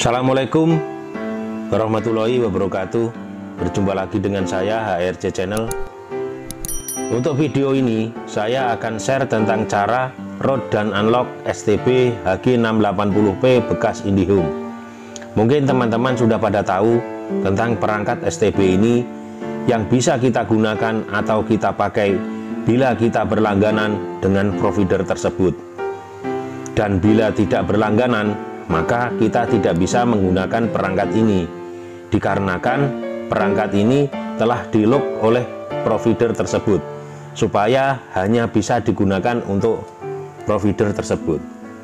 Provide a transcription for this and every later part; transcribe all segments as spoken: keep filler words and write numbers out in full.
Assalamualaikum warahmatullahi wabarakatuh. Berjumpa lagi dengan saya H R C Channel. Untuk video ini saya akan share tentang cara root dan unlock S T B H G enam delapan nol P bekas IndiHome. Mungkin teman-teman sudah pada tahu tentang perangkat S T B ini yang bisa kita gunakan atau kita pakai bila kita berlangganan dengan provider tersebut. Dan bila tidak berlangganan, maka kita tidak bisa menggunakan perangkat ini, dikarenakan perangkat ini telah di-lock oleh provider tersebut, supaya hanya bisa digunakan untuk provider tersebut.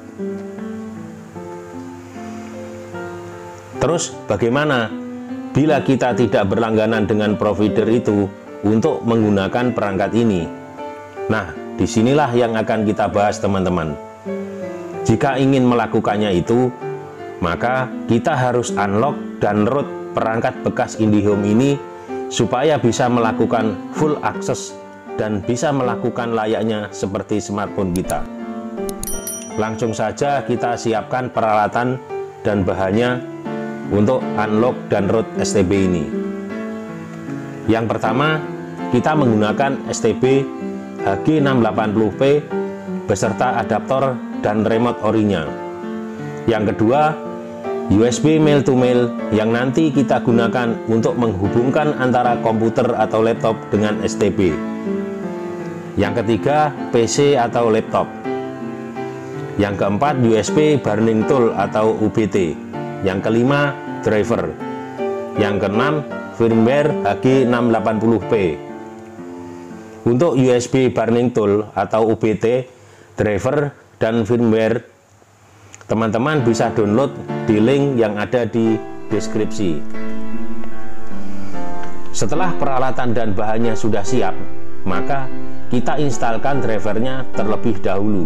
Terus bagaimana bila kita tidak berlangganan dengan provider itu untuk menggunakan perangkat ini? Nah, disinilah yang akan kita bahas, teman-teman. Jika ingin melakukannya itu, maka kita harus unlock dan root perangkat bekas IndiHome ini supaya bisa melakukan full access dan bisa melakukan layaknya seperti smartphone kita. Langsung saja kita siapkan peralatan dan bahannya untuk unlock dan root S T B ini. Yang pertama, kita menggunakan S T B H G enam delapan nol P beserta adaptor dan remote orinya. Yang kedua, U S B mail to mail yang nanti kita gunakan untuk menghubungkan antara komputer atau laptop dengan S T B. Yang ketiga, P C atau laptop. Yang keempat, U S B burning tool atau U B T. Yang kelima, driver. Yang keenam, firmware H G enam delapan nol P. Untuk U S B burning tool atau U B T, driver dan firmware, teman-teman bisa download di link yang ada di deskripsi. Setelah peralatan dan bahannya sudah siap, maka kita instalkan drivernya terlebih dahulu.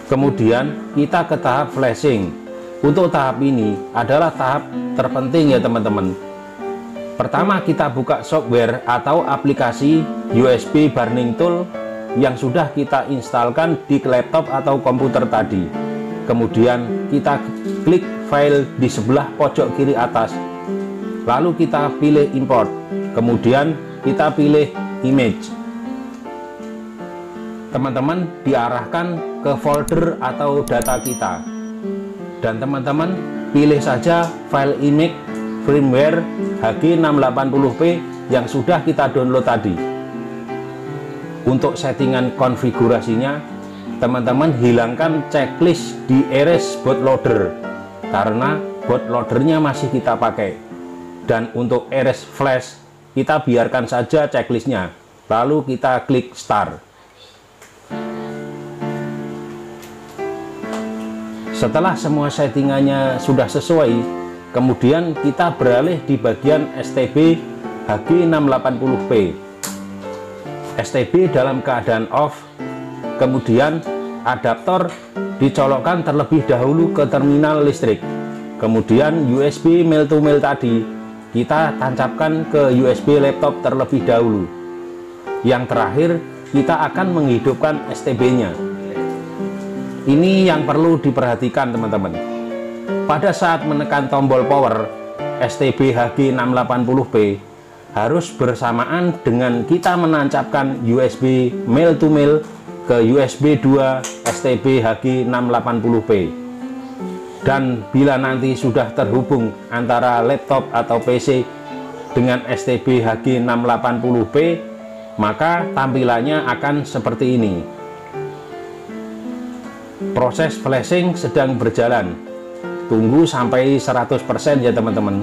Kemudian kita ke tahap flashing. Untuk tahap ini adalah tahap terpenting ya teman-teman. Pertama kita buka software atau aplikasi U S B burning tool yang sudah kita instalkan di laptop atau komputer tadi. Kemudian kita klik file di sebelah pojok kiri atas, lalu kita pilih import, kemudian kita pilih image. Teman-teman diarahkan ke folder atau data kita, dan teman-teman pilih saja file image firmware H G enam delapan nol P yang sudah kita download tadi. Untuk settingan konfigurasinya, teman-teman hilangkan checklist di erase bootloader karena bootloadernya masih kita pakai. Dan untuk erase flash, kita biarkan saja checklistnya, lalu kita klik start. Setelah semua settingannya sudah sesuai, kemudian kita beralih di bagian S T B H G enam delapan nol P. S T B dalam keadaan off, kemudian adaptor dicolokkan terlebih dahulu ke terminal listrik. Kemudian U S B male to male tadi kita tancapkan ke U S B laptop terlebih dahulu. Yang terakhir kita akan menghidupkan S T B-nya. Ini yang perlu diperhatikan teman-teman. Pada saat menekan tombol power, S T B H G enam delapan nol P harus bersamaan dengan kita menancapkan U S B male to male ke U S B dua S T B H G enam delapan nol P. Dan bila nanti sudah terhubung antara laptop atau P C dengan S T B H G enam delapan nol P, maka tampilannya akan seperti ini. Proses flashing sedang berjalan. Tunggu sampai seratus persen ya teman-teman.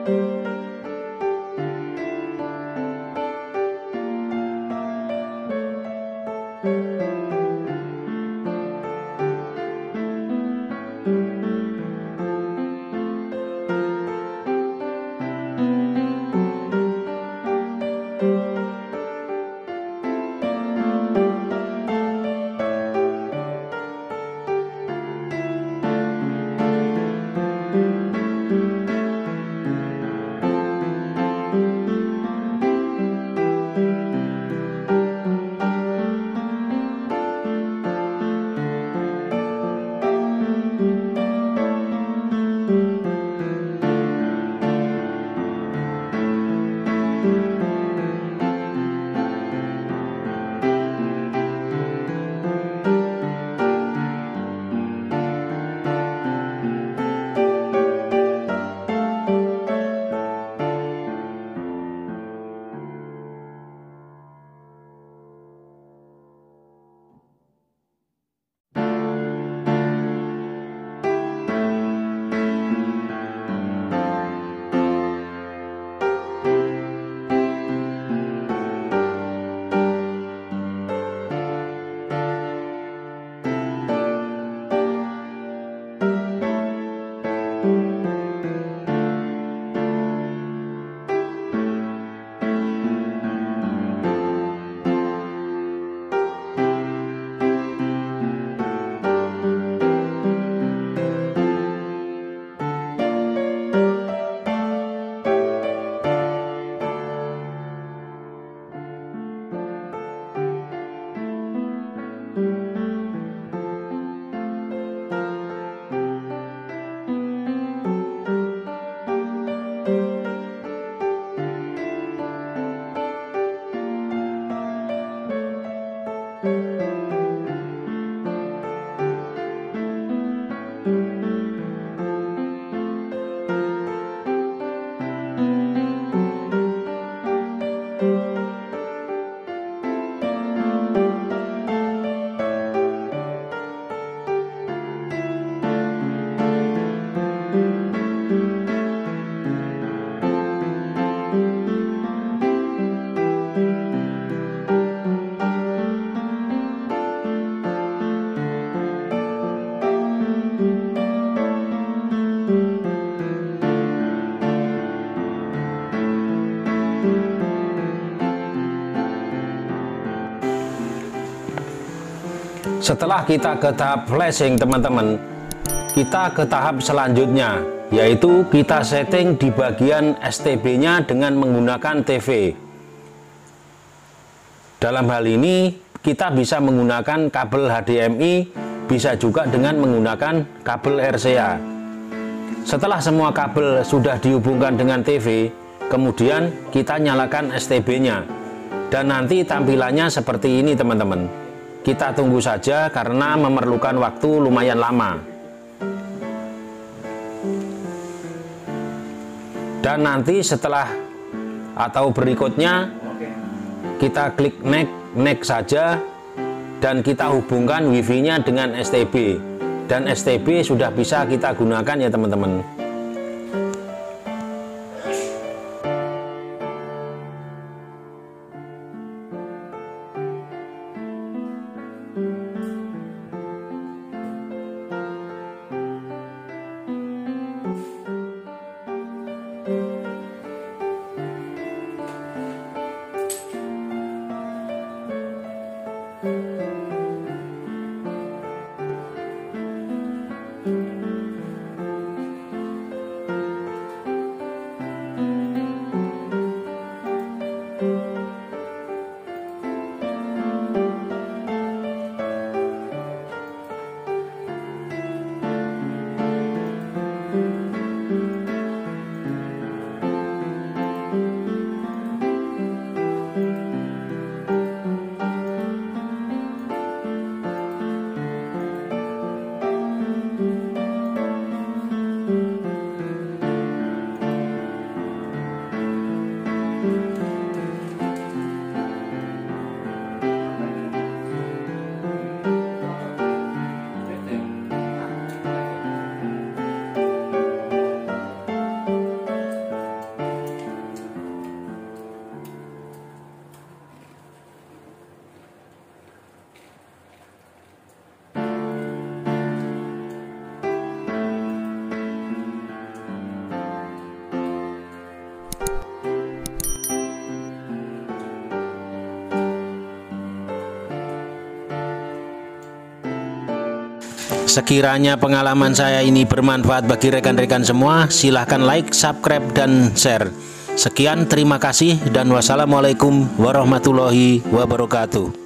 Setelah kita ke tahap flashing teman-teman, kita ke tahap selanjutnya, yaitu kita setting di bagian S T B nya dengan menggunakan T V. Dalam hal ini kita bisa menggunakan kabel H D M I, bisa juga dengan menggunakan kabel R C A. Setelah semua kabel sudah dihubungkan dengan T V, kemudian kita nyalakan S T B nya, dan nanti tampilannya seperti ini teman-teman. Kita tunggu saja karena memerlukan waktu lumayan lama. Dan nanti setelah atau berikutnya kita klik next, next saja, dan kita hubungkan wifi-nya dengan S T B, dan S T B sudah bisa kita gunakan ya teman-teman. Sekiranya pengalaman saya ini bermanfaat bagi rekan-rekan semua, silahkan like, subscribe, dan share. Sekian, terima kasih, dan wassalamualaikum warahmatullahi wabarakatuh.